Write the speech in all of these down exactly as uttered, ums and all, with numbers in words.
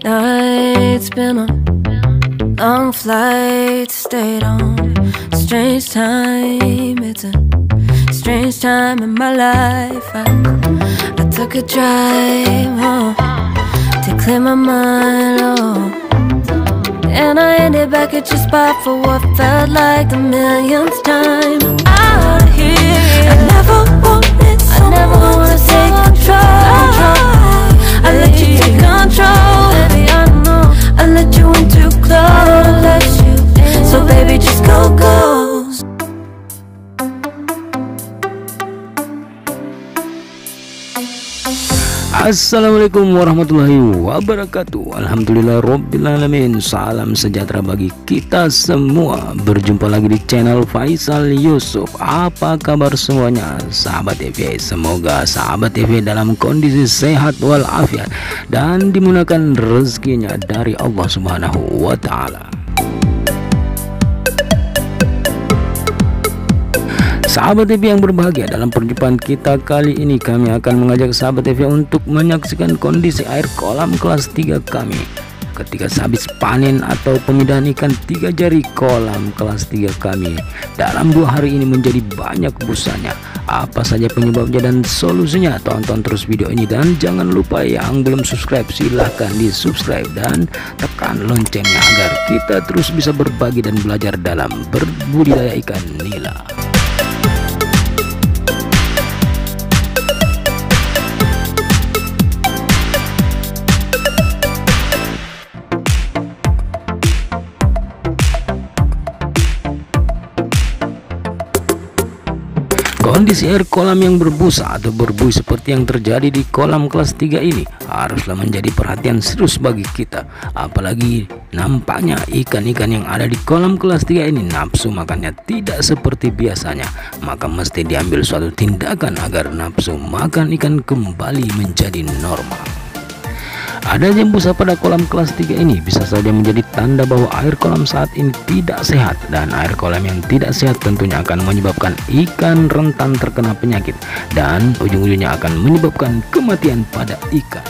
late nights, been on long flights, stayed on strange time. It's a strange time in my life. I, I took a drive home to clear my mind, oh, and I ended back at your spot for what felt like the millionth time. Out here, I never wanted someone, I never wanna take control. I let you take control, baby, I know. I let you in too close, let you in. So baby, just go, go. Assalamualaikum warahmatullahi wabarakatuh. Alhamdulillah Rabbil Alamin. Salam sejahtera bagi kita semua. Berjumpa lagi di channel Faisal Yusuf. Apa kabar semuanya sahabat T V? Semoga sahabat T V dalam kondisi sehat walafiat dan dimudahkan rezekinya dari Allah Subhanahu wa Ta'ala. Sahabat T V yang berbahagia, dalam perjumpaan kita kali ini kami akan mengajak sahabat T V untuk menyaksikan kondisi air kolam kelas tiga kami ketika sehabis panen atau pemindahan ikan tiga jari kolam kelas tiga kami. Dalam dua hari ini menjadi banyak busanya. Apa saja penyebabnya dan solusinya? Tonton terus video ini dan jangan lupa yang belum subscribe silahkan di subscribe dan tekan loncengnya agar kita terus bisa berbagi dan belajar dalam berbudidaya ikan nila. Kondisi air kolam yang berbusa atau berbuih seperti yang terjadi di kolam kelas tiga ini haruslah menjadi perhatian serius bagi kita. Apalagi nampaknya ikan-ikan yang ada di kolam kelas tiga ini nafsu makannya tidak seperti biasanya. Maka mesti diambil suatu tindakan agar nafsu makan ikan kembali menjadi normal. Adanya busa pada kolam kelas tiga ini bisa saja menjadi tanda bahwa air kolam saat ini tidak sehat, dan air kolam yang tidak sehat tentunya akan menyebabkan ikan rentan terkena penyakit dan ujung-ujungnya akan menyebabkan kematian pada ikan.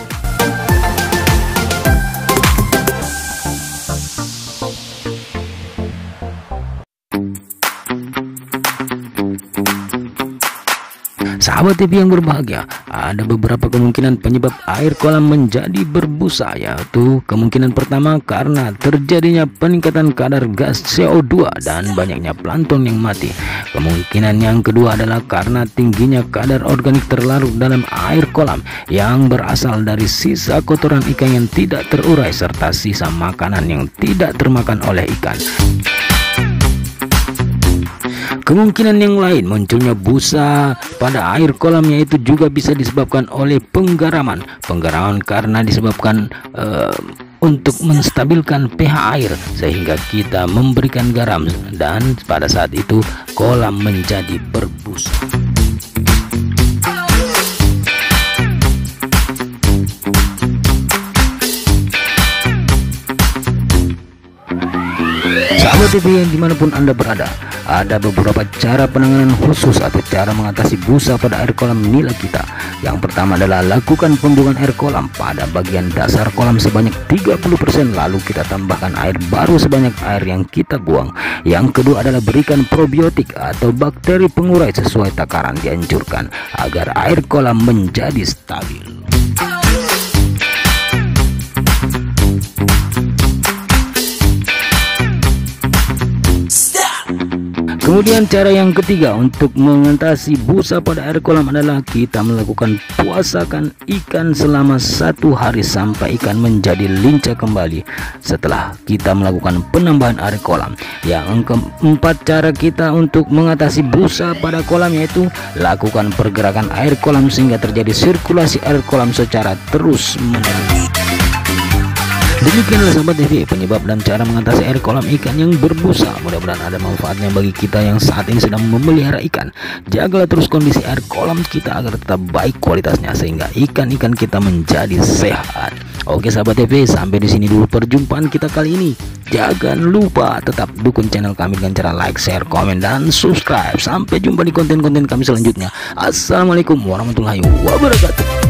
Sahabat T V yang berbahagia, ada beberapa kemungkinan penyebab air kolam menjadi berbusa, yaitu kemungkinan pertama karena terjadinya peningkatan kadar gas C O dua dan banyaknya plankton yang mati. Kemungkinan yang kedua adalah karena tingginya kadar organik terlarut dalam air kolam yang berasal dari sisa kotoran ikan yang tidak terurai serta sisa makanan yang tidak termakan oleh ikan. Kemungkinan yang lain munculnya busa pada air kolam yaitu juga bisa disebabkan oleh penggaraman. Penggaraman karena disebabkan uh, untuk menstabilkan pH air sehingga kita memberikan garam dan pada saat itu kolam menjadi berbusa. Sahabat T V yang dimanapun Anda berada, ada beberapa cara penanganan khusus atau cara mengatasi busa pada air kolam nila kita. Yang pertama adalah lakukan pembuangan air kolam pada bagian dasar kolam sebanyak tiga puluh persen, lalu kita tambahkan air baru sebanyak air yang kita buang. Yang kedua adalah berikan probiotik atau bakteri pengurai sesuai takaran dianjurkan agar air kolam menjadi stabil. Kemudian cara yang ketiga untuk mengatasi busa pada air kolam adalah kita melakukan puasakan ikan selama satu hari sampai ikan menjadi lincah kembali setelah kita melakukan penambahan air kolam. Yang keempat, cara kita untuk mengatasi busa pada kolam yaitu lakukan pergerakan air kolam sehingga terjadi sirkulasi air kolam secara terus menerus. Demikianlah sahabat T V penyebab dan cara mengatasi air kolam ikan yang berbusa. Mudah-mudahan ada manfaatnya bagi kita yang saat ini sedang memelihara ikan. Jagalah terus kondisi air kolam kita agar tetap baik kualitasnya sehingga ikan-ikan kita menjadi sehat. Oke sahabat T V, sampai di sini dulu perjumpaan kita kali ini. Jangan lupa tetap dukung channel kami dengan cara like, share, komen, dan subscribe. Sampai jumpa di konten-konten kami selanjutnya. Assalamualaikum warahmatullahi wabarakatuh.